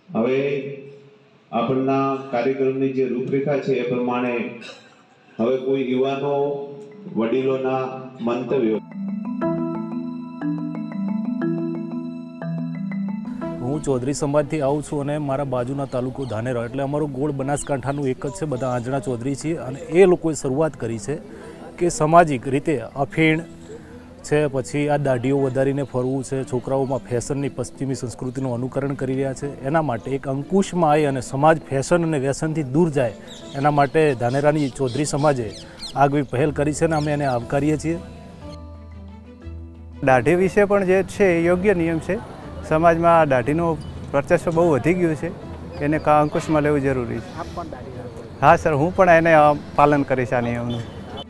હવે આપણના કાર્યક્રમની જે રૂપરેખા છે એ પ્રમાણે હવે કોઈ યુવાનો વડીલોના મંતવ્યો। હું ચૌધરી સમાજથી આવું છું અને મારા બાજુના તાલુકો ધાનેરા એટલે અમારો ગોળ બનાસકાંઠાનું એક જ છે, બધા આંજણા ચૌધરી છીએ અને એ લોકોએ શરૂઆત કરી છે કે સામાજિક રીતે અફીણ છે, પછી આ દાઢીઓ વધારીને ફરવું છે, છોકરાઓમાં ફેશનની પશ્ચિમી સંસ્કૃતિનું અનુકરણ કરી રહ્યા છે, એના માટે એક અંકુશમાં આવી અને સમાજ ફેશન અને વ્યસનથી દૂર જાય એના માટે ધાનેરાની ચૌધરી સમાજે આગવી પહેલ કરી છે અને અમે એને આવકારીએ છીએ। દાઢી વિશે પણ જે છે એ યોગ્ય નિયમ છે। સમાજમાં દાઢીનું વર્ચસ્વ બહુ વધી ગયું છે, એને અંકુશમાં લેવું જરૂરી છે। હા સર, હું પણ એને પાલન કરીશ આ નિયમનું।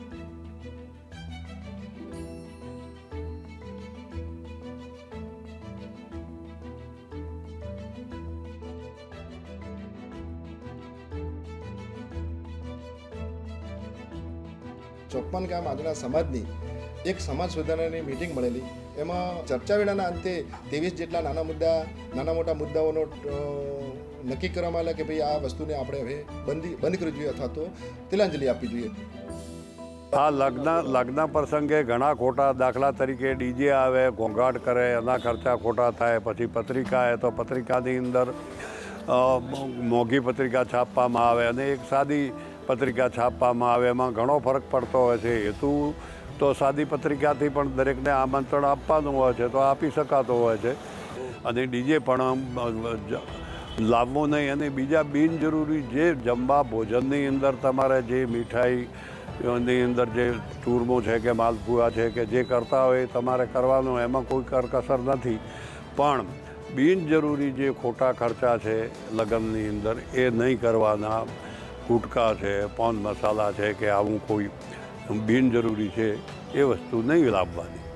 ચોપ્પન ગામ આંજણા સમાજની એક સમાજ સુધારણાની મીટિંગ મળેલી। એમાં ચર્ચા વેળાના અંતે 23 જેટલા નાના મોટા મુદ્દાઓનો નક્કી કરવામાં આવ્યા કે ભાઈ આ વસ્તુને આપણે હવે બંધ કરવી જોઈએ અથવા તો તિલાંજલિ આપવી જોઈએ। આ લગ્ન પ્રસંગે ઘણા ખોટા, દાખલા તરીકે ડીજે આવે, ઘોંઘાટ કરે, એના ખર્ચા ખોટા થાય। પછી પત્રિકા આવે તો પત્રિકાની અંદર મોંઘી પત્રિકા છાપવામાં આવે અને એક સાદી પત્રિકા છાપવામાં આવે, એમાં ઘણો ફરક પડતો હોય છે। હેતુ તો સાદી પત્રિકાથી પણ દરેકને આમંત્રણ આપવાનું હોય છે તો આપી શકાતો હોય છે અને ડીજે પણ લાવવું નહીં। અને બીજા બિનજરૂરી જે જમવા ભોજનની અંદર તમારે જે મીઠાઈની અંદર જે ચૂરમો છે કે માલપુઆ છે કે જે કરતા હોય એ તમારે કરવાનું, એમાં કોઈ કરકસર નથી, પણ બિનજરૂરી જે ખોટા ખર્ચા છે લગ્નની અંદર એ નહીં કરવાના। ગુટકા છે, પાન મસાલા છે કે આવું કોઈ બિનજરૂરી છે એ વસ્તુ નહીં લાવવાની।